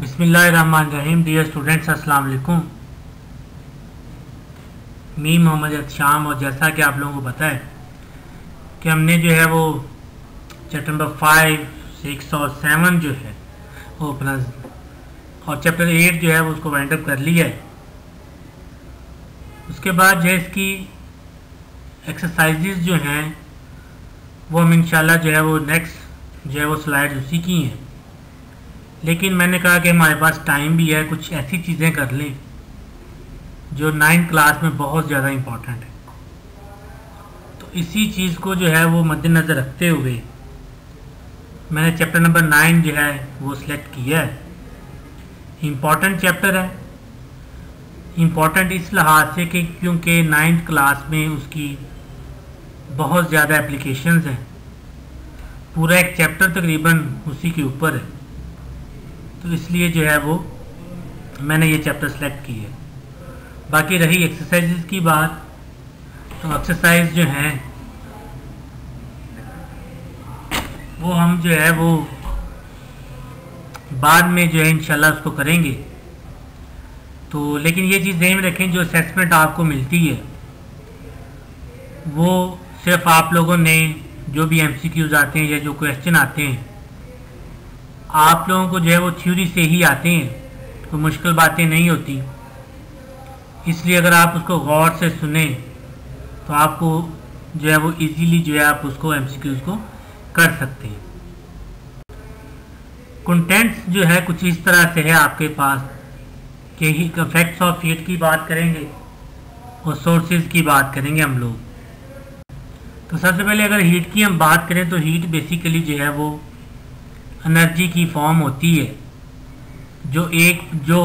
बिस्मिल्लाहिर्रहमानिर्रहीम। Dear students, अस्सलाम वालेकुम। मी मोहम्मद शाम। और जैसा कि आप लोगों को पता है कि हमने जो है वो चैप्टर नंबर 5, 6 और 7 जो है वो अपना और चैप्टर 8 जो है वो उसको वाइंड अप कर लिया है। उसके बाद जो है इसकी एक्सरसाइजेज जो हैं वो हम इंशाल्लाह जो है वो नेक्स्ट जो है वो स्लाइड उसी की हैं। लेकिन मैंने कहा कि हमारे पास टाइम भी है, कुछ ऐसी चीज़ें कर लें जो 9th क्लास में बहुत ज़्यादा इम्पॉर्टेंट है। तो इसी चीज़ को जो है वो मद्देनज़र रखते हुए मैंने चैप्टर नंबर 9 जो है वो सिलेक्ट किया है। इम्पॉर्टेंट चैप्टर है, इम्पॉर्टेंट इस लिहाज से कि क्योंकि 9th क्लास में उसकी बहुत ज़्यादा एप्लीकेशंस हैं। पूरा एक चैप्टर तकरीबन उसी के ऊपर है, तो इसलिए जो है वो मैंने ये चैप्टर सेलेक्ट की है। बाकी रही एक्सरसाइजेज की बात, तो एक्सरसाइज जो हैं वो हम जो है वो बाद में जो है इंशाल्लाह उसको करेंगे। तो लेकिन ये चीज़ ध्यान में रखें, जो असेसमेंट आपको मिलती है वो सिर्फ आप लोगों ने जो भी MCQs आते हैं या जो क्वेश्चन आते हैं आप लोगों को जो है वो थ्योरी से ही आते हैं, कोई मुश्किल बातें नहीं होती। इसलिए अगर आप उसको गौर से सुने तो आपको जो है वो इजीली जो है आप उसको MCQs को कर सकते हैं। कंटेंट्स जो है कुछ इस तरह से है आपके पास कि इफेक्ट्स ऑफ हीट की बात करेंगे और सोर्सेज की बात करेंगे हम लोग। तो सबसे पहले अगर हीट की हम बात करें तो हीट बेसिकली जो है वो एनर्जी की फॉर्म होती है जो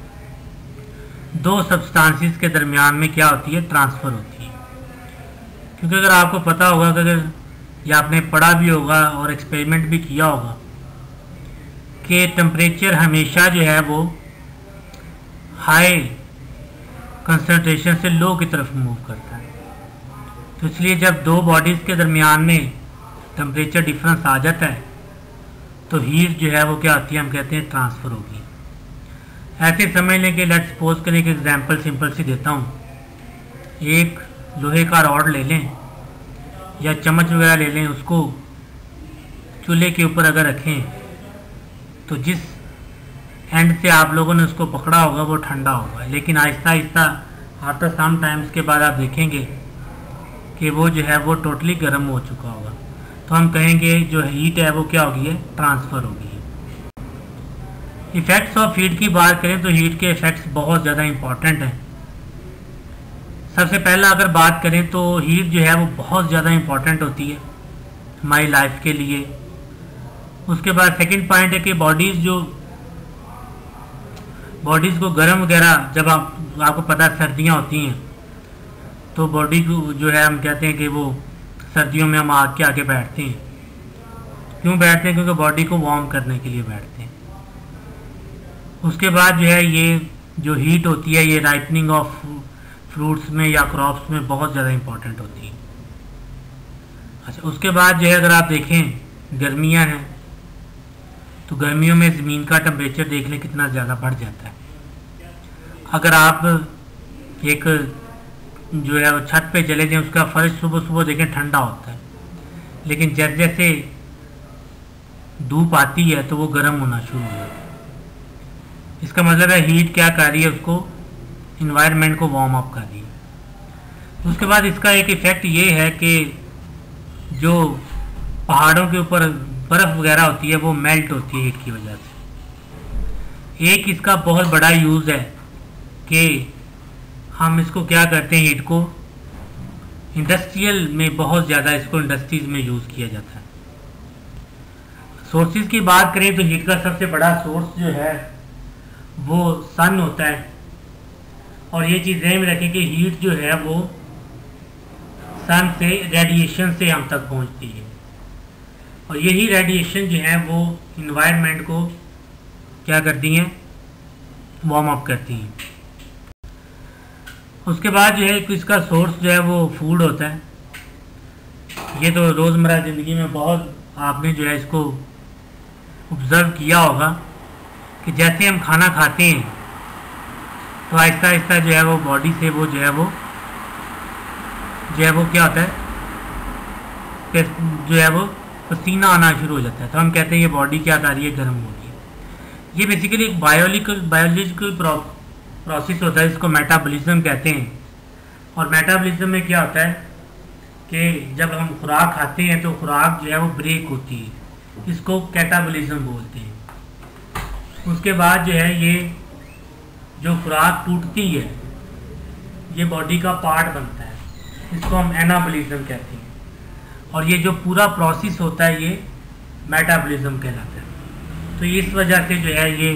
दो सब्सटेंसेस के दरमियान में क्या होती है, ट्रांसफ़र होती है। क्योंकि अगर आपको पता होगा कि अगर या आपने पढ़ा भी होगा और एक्सपेरिमेंट भी किया होगा कि टेम्परेचर हमेशा जो है वो हाई कंसंट्रेशन से लो की तरफ मूव करता है। तो इसलिए जब दो बॉडीज़ के दरमियान में टेम्परेचर डिफरेंस आ जाता है तो हीट जो है वो क्या होती है, हम कहते हैं ट्रांसफ़र होगी। ऐसे समझ लें कि लेट्स सपोज करें एक एग्जांपल सिंपल सी देता हूँ। एक लोहे का रॉड ले लें या चम्मच वगैरह ले लें, उसको चूल्हे के ऊपर अगर रखें तो जिस एंड से आप लोगों ने उसको पकड़ा होगा वो ठंडा होगा, लेकिन Aahista Aahista after some times के बाद आप देखेंगे कि वो जो है वो टोटली गर्म हो चुका होगा। तो हम कहेंगे जो हीट है वो क्या होगी है, ट्रांसफ़र होगी। इफ़ेक्ट्स ऑफ हीट की बात करें तो हीट के इफ़ेक्ट्स बहुत ज़्यादा इम्पॉर्टेंट हैं। सबसे पहला अगर बात करें तो हीट जो है वो बहुत ज़्यादा इम्पॉर्टेंट होती है हमारी लाइफ के लिए। उसके बाद सेकंड पॉइंट है कि बॉडीज़ को गर्म वगैरह जब आपको पता है सर्दियाँ होती हैं तो बॉडी को जो है हम कहते हैं कि वो सर्दियों में हम आग के आगे बैठते हैं। क्यों बैठते हैं? क्योंकि बॉडी को वार्म करने के लिए बैठते हैं। उसके बाद जो है ये जो हीट होती है ये राइपनिंग ऑफ फ्रूट्स में या क्रॉप्स में बहुत ज़्यादा इम्पॉर्टेंट होती है। अच्छा, उसके बाद जो है अगर आप देखें गर्मियां हैं तो गर्मियों में ज़मीन का टेम्परेचर देख लें कितना ज़्यादा बढ़ जाता है। अगर आप एक जो है वो छत पे चले जाएं, उसका फर्श सुबह सुबह देखें ठंडा होता है, लेकिन जैसे जैसे धूप आती है तो वो गर्म होना शुरू हो जाता है। इसका मतलब है हीट क्या कर रही है, उसको इन्वायरमेंट को वार्म अप कर रही है। उसके बाद इसका एक इफ़ेक्ट ये है कि जो पहाड़ों के ऊपर बर्फ़ वगैरह होती है वो मेल्ट होती है हीट की वजह से। एक इसका बहुत बड़ा यूज़ है कि हम इसको क्या करते हैं, हीट को इंडस्ट्रियल में बहुत ज़्यादा इसको इंडस्ट्रीज़ में यूज़ किया जाता है। सोर्सेज की बात करें तो हीट का सबसे बड़ा सोर्स जो है वो सन होता है। और ये चीज़ ध्यान में रखें कि हीट जो है वो सन से रेडिएशन से हम तक पहुंचती है, और यही रेडिएशन जो है वो इन्वायरमेंट को क्या करती हैं, वार्म अप करती हैं। उसके बाद जो है इसका सोर्स जो है वो फूड होता है। ये तो रोज़मर्रा ज़िंदगी में बहुत आपने जो है इसको ऑब्ज़र्व किया होगा कि जैसे हम खाना खाते हैं तो आहिस्ता आहिस्ता जो है वो बॉडी से वो जो है वो क्या होता है कि जो है वो पसीना आना शुरू हो जाता है। तो हम कहते हैं ये बॉडी क्या कर रही है, गर्म हो रही है। ये बेसिकली एक बायोलॉजिकल प्रोसेस होता है, इसको मेटाबॉलिज्म कहते हैं। और मेटाबॉलिज्म में क्या होता है कि जब हम खुराक खाते हैं तो खुराक जो है वो ब्रेक होती है, इसको कैटाबॉलिज्म बोलते हैं। उसके बाद जो है ये जो खुराक टूटती है ये बॉडी का पार्ट बनता है, इसको हम एनाबॉलिज्म कहते हैं। और ये जो पूरा प्रोसेस होता है ये मेटाबॉलिज्म कहलाता है। तो इस वजह से जो है ये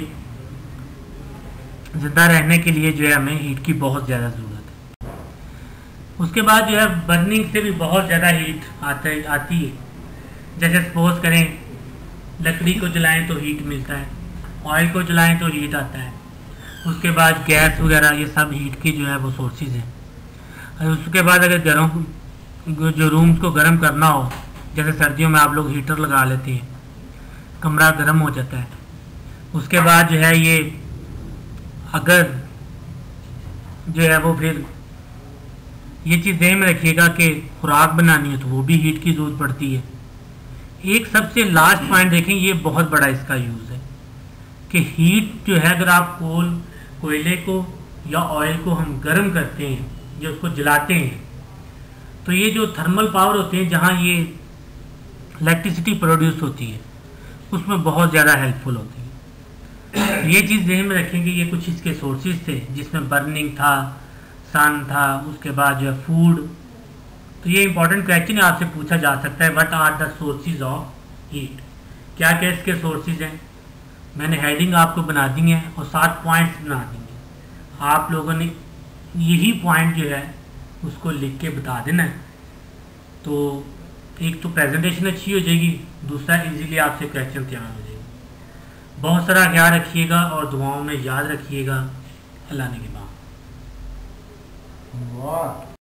ज़िंदा रहने के लिए जो है हमें हीट की बहुत ज़्यादा ज़रूरत है। उसके बाद जो है बर्निंग से भी बहुत ज़्यादा हीट आती है। जैसे सपोज करें लकड़ी को जलाएं तो हीट मिलता है, ऑयल को जलाएं तो हीट आता है। उसके बाद गैस वगैरह ये सब हीट की जो है वो सोर्सेज हैं। और उसके बाद अगर जो रूम्स को गर्म करना हो, जैसे सर्दियों में आप लोग हीटर लगा लेते हैं, कमरा गर्म हो जाता है। उसके बाद जो है ये अगर जो है वो फिर ये चीज़ ध्यान में रखिएगा कि खुराक बनानी है तो वो भी हीट की ज़रूरत पड़ती है। एक सबसे लास्ट पॉइंट देखें, ये बहुत बड़ा इसका यूज़ है कि हीट जो है अगर आप कोयले को या ऑयल को हम गर्म करते हैं, जो उसको जलाते हैं, तो ये जो थर्मल पावर होते हैं जहाँ ये इलेक्ट्रिसिटी प्रोड्यूस होती है उसमें बहुत ज़्यादा हेल्पफुल होती है। ये चीज़ ध्यान में रखेंगे, ये कुछ इसके सोर्सेज थे जिसमें बर्निंग था, सन था, उसके बाद जो है फूड। तो ये इंपॉर्टेंट क्वेश्चन आपसे पूछा जा सकता है, what are the sources of heat, क्या क्या इसके सोर्सेज हैं। मैंने हेडिंग आपको बना दी है और 7 पॉइंट्स बना देंगे। आप लोगों ने यही पॉइंट जो है उसको लिख के बता देना है, तो एक तो प्रेजेंटेशन अच्छी हो जाएगी, दूसरा इजीली आपसे क्वेश्चन तैयार हो जाएगा। बहुत सारा ख्याल रखिएगा और दुआओं में याद रखिएगा। अल्लाह ने के बाद।